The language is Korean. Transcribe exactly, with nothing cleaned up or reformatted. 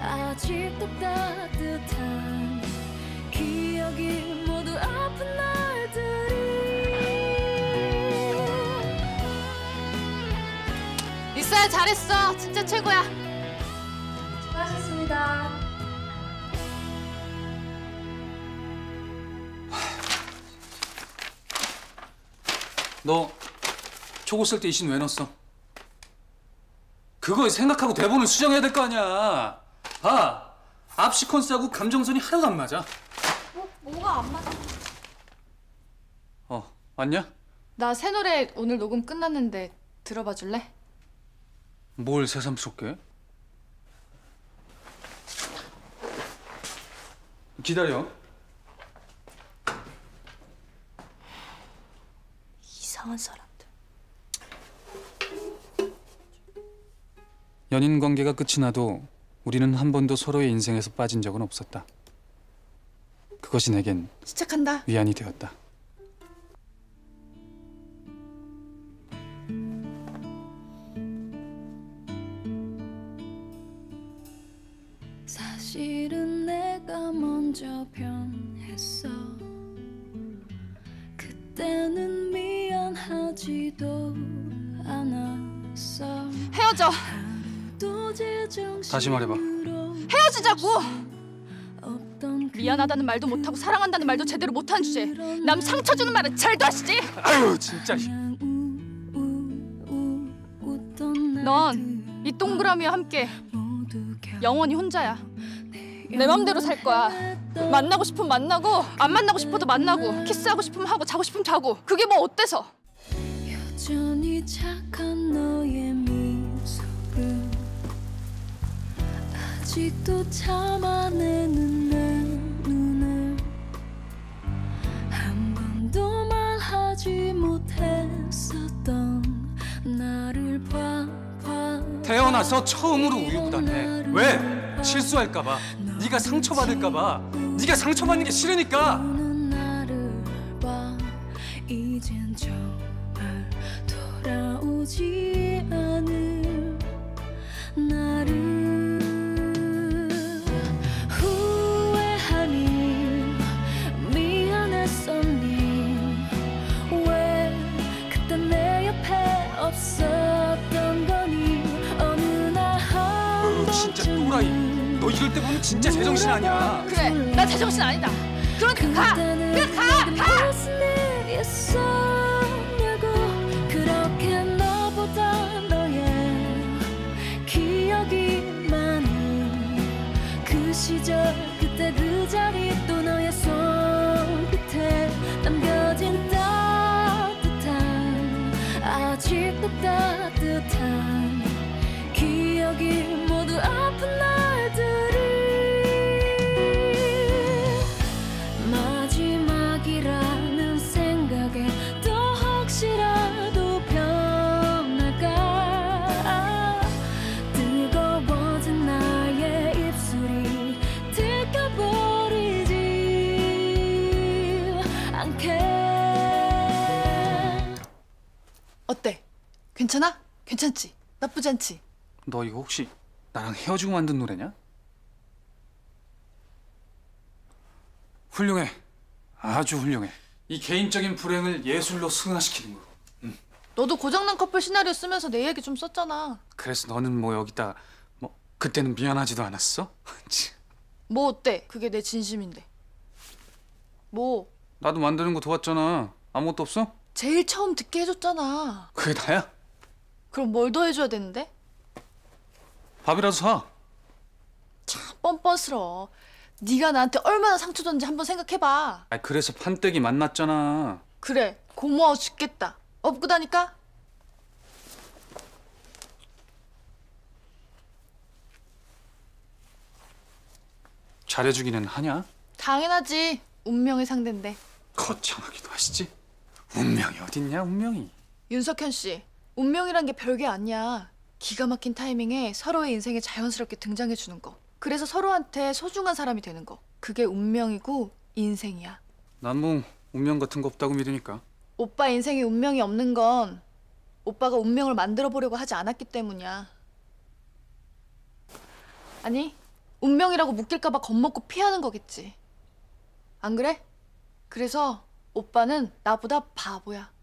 아직도 따뜻한 기억이 모두 아픈 날들이. 리사야, 잘했어. 진짜 최고야. 수고하셨습니다. 너 초고 쓸 때 이 씬 왜 넣었어? 그거 생각하고 대본을 수정해야 될 거 아니야. 아, 앞 시퀀스하고 감정선이 하나도 안 맞아. 뭐, 뭐가 안 맞아? 어, 왔냐? 나 새 노래 오늘 녹음 끝났는데 들어봐 줄래? 뭘 새삼스럽게? 기다려. 이상한 사람들. 연인 관계가 끝이 나도 우리는 한 번도 서로의 인생에서 빠진 적은 없었다. 그것이 내겐 시작한다. 위안이 되었다. 사실은 내가 먼저 변했어. 그때는 미안하지도 않았어. 헤어져. 다시 말해봐. 헤어지자고. 미안하다는 말도 못하고 사랑한다는 말도 제대로 못하는 주제에 남 상처 주는 말은 잘도 하시지. 아유, 진짜. 넌 이 동그라미와 함께 영원히 혼자야. 내 맘대로 살 거야. 만나고 싶으면 만나고 안 만나고 싶어도 만나고 키스하고 싶으면 하고 자고 싶으면 자고. 그게 뭐 어때서? 여전히 착한 너의 미소를 아직도 참아내는 내 눈을 한 번도 말하지 못했었던 나를 봐, 봐. 태어나서 처음으로 우유부단해. 왜? 실수할까 봐. 네가 상처받을까 봐. 네가 상처받는 게 싫으니까. 나를 봐. 이젠 정말 돌아오지 않을 나를. 후회하니 미안했었니. 왜 그때 내 옆에 없었던 거니. 어느 날 한 어, 진짜 또라이. 너 이럴 때 보면 진짜 제정신 아니야. 그래, 나 제정신 아니다. 그러니까 가! 그냥 가! 가! 무슨 일이었었냐고. 그렇게 너보다 너의 기억이 많은 그 시절 그때 그 자리 또 너의 손끝에 남겨진 따뜻한 아직도 따뜻한 기억이 모두 아픈 날들이. 마지막이라는 생각에 또 혹시라도 변할까. 뜨거워진 나의 입술이 들켜버리지 않게. 어때? 괜찮아? 괜찮지? 나쁘지 않지? 너 이거 혹시 나랑 헤어지고 만든 노래냐? 훌륭해. 아주 훌륭해. 이 개인적인 불행을 예술로 승화시키는 거. 응. 너도 고장난 커플 시나리오 쓰면서 내 얘기 좀 썼잖아. 그래서 너는 뭐 여기다 뭐 그때는 미안하지도 않았어? 뭐 어때? 그게 내 진심인데. 뭐? 나도 만드는 거 도왔잖아. 아무것도 없어? 제일 처음 듣게 해줬잖아. 그게 다야? 그럼 뭘 더 해줘야 되는데? 밥이라도 사. 참 뻔뻔스러워. 네가 나한테 얼마나 상처 줬는지 한번 생각해봐. 아, 그래서 판때기 만났잖아. 그래, 고마워 죽겠다. 업고다니까? 잘해주기는 하냐? 당연하지. 운명의 상대인데. 거창하기도 하시지. 운명이 어딨냐, 운명이. 윤석현 씨, 운명이란 게 별게 아니야. 기가 막힌 타이밍에 서로의 인생에 자연스럽게 등장해주는 거. 그래서 서로한테 소중한 사람이 되는 거. 그게 운명이고 인생이야. 난 뭐 운명 같은 거 없다고 믿으니까. 오빠 인생에 운명이 없는 건 오빠가 운명을 만들어 보려고 하지 않았기 때문이야. 아니, 운명이라고 묶일까봐 겁먹고 피하는 거겠지. 안 그래? 그래서 오빠는 나보다 바보야.